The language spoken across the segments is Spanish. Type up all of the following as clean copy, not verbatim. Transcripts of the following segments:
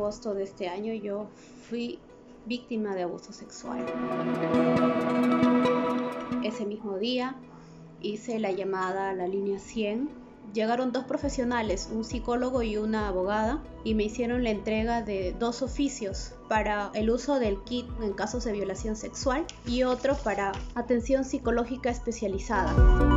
agosto de este año yo fui víctima de abuso sexual. Ese mismo día hice la llamada a la línea 100. Llegaron 2 profesionales, un psicólogo y una abogada, y me hicieron la entrega de 2 oficios para el uso del kit en casos de violación sexual y otro para atención psicológica especializada.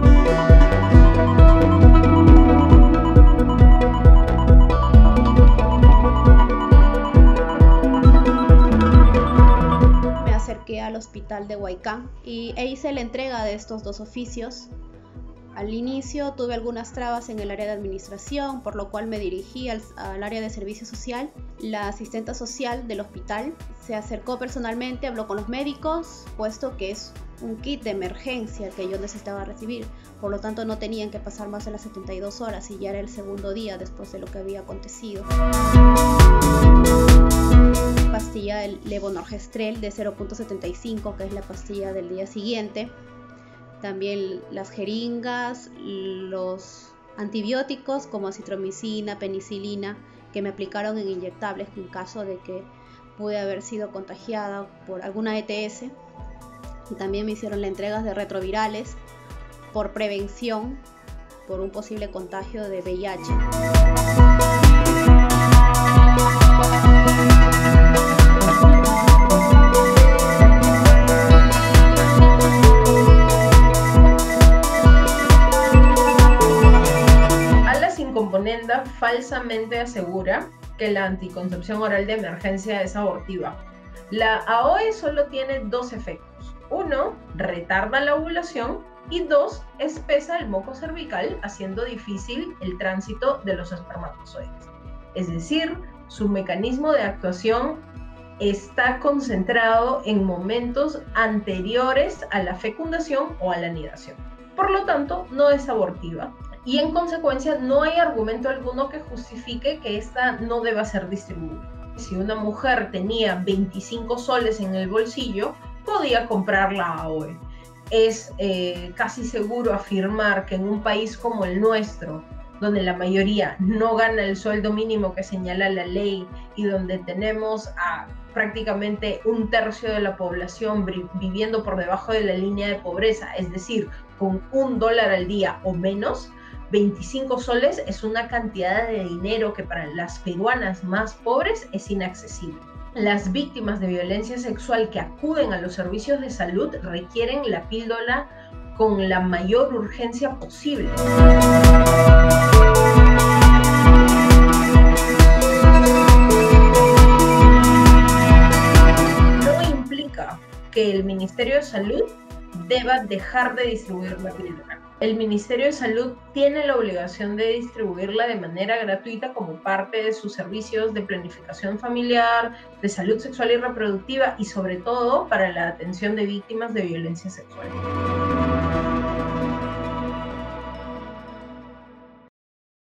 Me acerqué al hospital de Huaycán e hice la entrega de estos 2 oficios. Al inicio tuve algunas trabas en el área de administración, por lo cual me dirigí al área de servicio social. La asistenta social del hospital se acercó personalmente, habló con los médicos, puesto que es un kit de emergencia que yo necesitaba recibir. Por lo tanto, no tenían que pasar más de las 72 horas y ya era el segundo día después de lo que había acontecido. Pastilla del levonorgestrel de 0.75, que es la pastilla del día siguiente. También las jeringas, los antibióticos como acitromicina, penicilina, que me aplicaron en inyectables en caso de que pude haber sido contagiada por alguna ETS. Y también me hicieron la entrega de retrovirales por prevención por un posible contagio de VIH. Componenda falsamente asegura que la anticoncepción oral de emergencia es abortiva. La AOE solo tiene 2 efectos. 1, retarda la ovulación y 2, espesa el moco cervical, haciendo difícil el tránsito de los espermatozoides. Es decir, su mecanismo de actuación está concentrado en momentos anteriores a la fecundación o a la anidación. Por lo tanto, no es abortiva. Y en consecuencia no hay argumento alguno que justifique que esta no deba ser distribuida. Si una mujer tenía 25 soles en el bolsillo, podía comprar la AOE. Es casi seguro afirmar que en un país como el nuestro, donde la mayoría no gana el sueldo mínimo que señala la ley y donde tenemos a prácticamente 1/3 de la población viviendo por debajo de la línea de pobreza, es decir, con $1 al día o menos, 25 soles es una cantidad de dinero que para las peruanas más pobres es inaccesible. Las víctimas de violencia sexual que acuden a los servicios de salud requieren la píldora con la mayor urgencia posible. No implica que el Ministerio de Salud deba dejar de distribuir la píldora. El Ministerio de Salud tiene la obligación de distribuirla de manera gratuita como parte de sus servicios de planificación familiar, de salud sexual y reproductiva y sobre todo para la atención de víctimas de violencia sexual.